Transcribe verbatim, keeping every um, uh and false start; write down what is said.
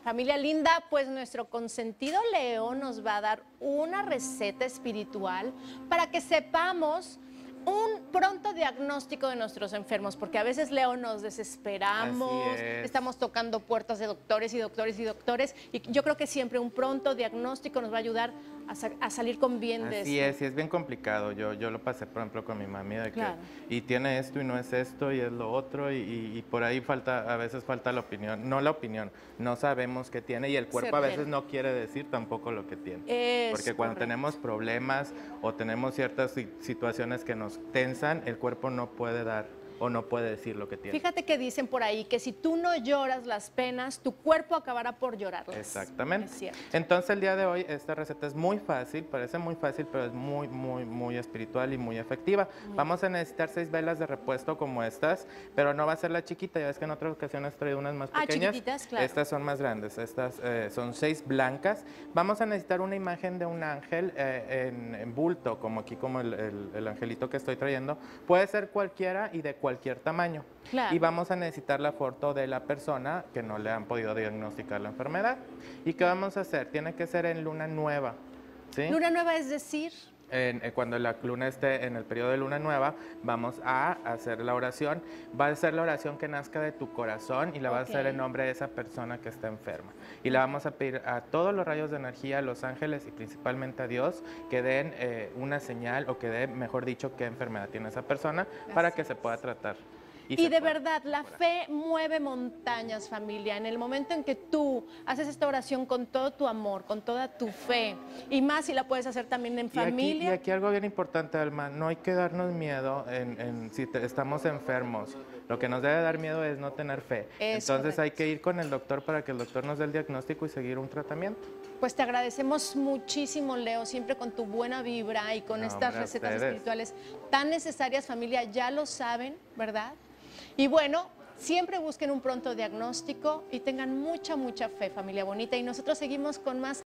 Familia linda, pues nuestro consentido Leo nos va a dar una receta espiritual para que sepamos un pronto diagnóstico de nuestros enfermos, porque a veces, Leo, nos desesperamos, estamos tocando puertas de doctores y doctores y doctores, y yo creo que siempre un pronto diagnóstico nos va a ayudar a, sa a salir con bien de esto. Así es, y es bien complicado. Yo, yo lo pasé, por ejemplo, con mi mami, de que, Claro. y tiene esto y no es esto y es lo otro, y, y, y por ahí falta, a veces falta la opinión, no la opinión, no sabemos qué tiene, y el cuerpo a veces no quiere decir tampoco lo que tiene. Es Porque cuando correcto. tenemos problemas o tenemos ciertas situaciones que nos tensan, el cuerpo no puede dar o no puede decir lo que tiene. Fíjate que dicen por ahí que si tú no lloras las penas, tu cuerpo acabará por llorarlas. Exactamente. Es cierto. Entonces el día de hoy esta receta es muy fácil, parece muy fácil, pero es muy, muy, muy espiritual y muy efectiva. Muy Vamos bien. a necesitar seis velas de repuesto como estas, pero no va a ser la chiquita, ya ves que en otras ocasiones he traído unas más Ah, pequeñas. chiquititas, claro. Estas son más grandes, estas eh, son seis blancas. Vamos a necesitar una imagen de un ángel eh, en, en bulto, como aquí como el, el, el angelito que estoy trayendo. Puede ser cualquiera y de cualquier tamaño. Claro. Y vamos a necesitar la foto de la persona que no le han podido diagnosticar la enfermedad. ¿Y qué vamos a hacer? Tiene que ser en luna nueva, ¿sí? Luna nueva, es decir... En, eh, cuando la luna esté en el periodo de luna nueva, vamos a hacer la oración. Va a ser la oración que nazca de tu corazón y la okay. va a hacer en nombre de esa persona que está enferma. Y la vamos a pedir a todos los rayos de energía, a los ángeles y principalmente a Dios, que den eh, una señal o que den, mejor dicho, qué enfermedad tiene esa persona. Gracias. Para que se pueda tratar. Y, y de verdad, la fe mueve montañas, familia. En el momento en que tú haces esta oración con todo tu amor, con toda tu fe, y más si la puedes hacer también en familia. Y aquí, y aquí algo bien importante, Alma, no hay que darnos miedo en, en, si te, estamos enfermos. Lo que nos debe dar miedo es no tener fe. Es Entonces correcto. Hay que ir con el doctor para que el doctor nos dé el diagnóstico y seguir un tratamiento. Pues te agradecemos muchísimo, Leo, siempre con tu buena vibra y con no, estas hombre, recetas ustedes. espirituales tan necesarias, familia, ya lo saben, ¿verdad? Y bueno, siempre busquen un pronto diagnóstico y tengan mucha, mucha fe, familia bonita. Y nosotros seguimos con más